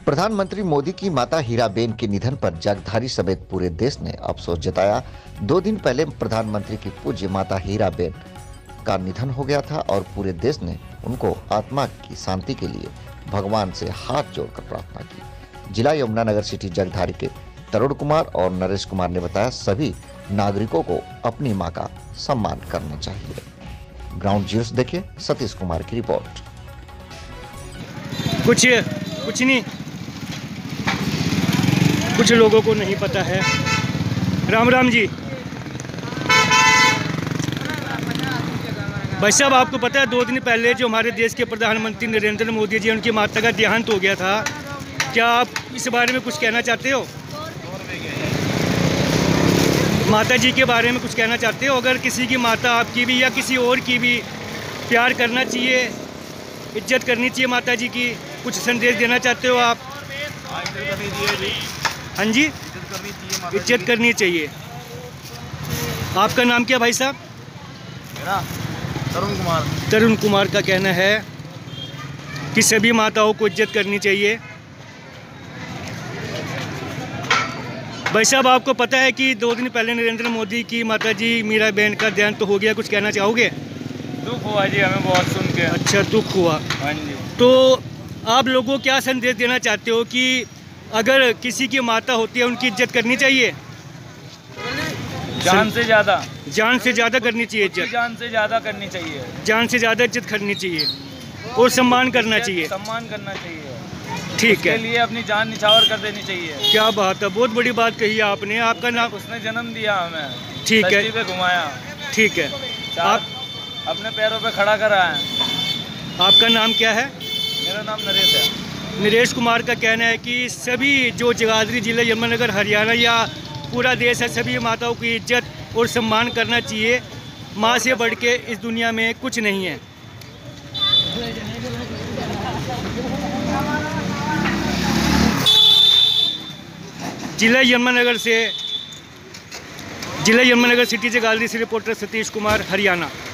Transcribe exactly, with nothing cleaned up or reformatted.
प्रधानमंत्री मोदी की माता हीराबेन के निधन पर जगधारी समेत पूरे देश ने अफसोस जताया। दो दिन पहले प्रधानमंत्री की पूज्य माता हीराबेन का निधन हो गया था और पूरे देश ने उनको आत्मा की शांति के लिए भगवान से हाथ जोड़कर प्रार्थना की। जिला यमुनानगर सिटी जगधारी के तरुण कुमार और नरेश कुमार ने बताया, सभी नागरिकों को अपनी मां का सम्मान करना चाहिए। ग्राउंड जीरो से देखिए सतीश कुमार की रिपोर्ट। कुछ कुछ नहीं, कुछ लोगों को नहीं पता है। राम राम जी। भाई साहब, आपको पता है दो दिन पहले जो हमारे देश के प्रधानमंत्री नरेंद्र मोदी जी, उनकी माता का देहांत हो गया था। क्या आप इस बारे में कुछ कहना चाहते हो? माता जी के बारे में कुछ कहना चाहते हो? अगर किसी की माता आपकी भी या किसी और की भी प्यार करना चाहिए, इज्जत करनी चाहिए माता जी की, कुछ संदेश देना चाहते हो आप? हाँ जी, इज्जत करनी चाहिए। आपका नाम क्या भाई साहब? मेरा तरुण कुमार। तरुण कुमार का कहना है कि सभी माताओं को इज्जत करनी चाहिए। भाई साहब, आपको पता है कि दो दिन पहले नरेंद्र मोदी की माता जी मीराबेन का देहांत तो हो गया, कुछ कहना चाहोगे? दुख हुआ जी हमें बहुत सुन के। अच्छा, दुख हुआ। हाँ जी। तो आप लोगों को क्या संदेश देना चाहते हो कि अगर किसी की माता होती है उनकी इज्जत करनी चाहिए? जान से ज्यादा जान से ज़्यादा करनी चाहिए इज्जत। जान से ज्यादा करनी चाहिए। जान से ज़्यादा इज्जत करनी चाहिए और सम्मान करना चाहिए। सम्मान करना चाहिए। ठीक उसके है, लिए अपनी जान निछावर कर देनी चाहिए। क्या बात है, बहुत बड़ी बात कही है आपने। आपका नाम? उसने जन्म दिया हमें, ठीक है, धरती पे घुमाया, ठीक है। आप अपने पैरों पे खड़ा करा है। आपका नाम क्या है? मेरा नाम नरेश है। नरेश कुमार का कहना है कि सभी जो जगाधरी जिला यमुनानगर हरियाणा या पूरा देश है, सभी माताओं की इज्जत और सम्मान करना चाहिए। माँ से बढ़ के इस दुनिया में कुछ नहीं है। जिला यमुनानगर से जिला यमुनानगर सिटी जगाधरी से रिपोर्टर सतीश कुमार, हरियाणा।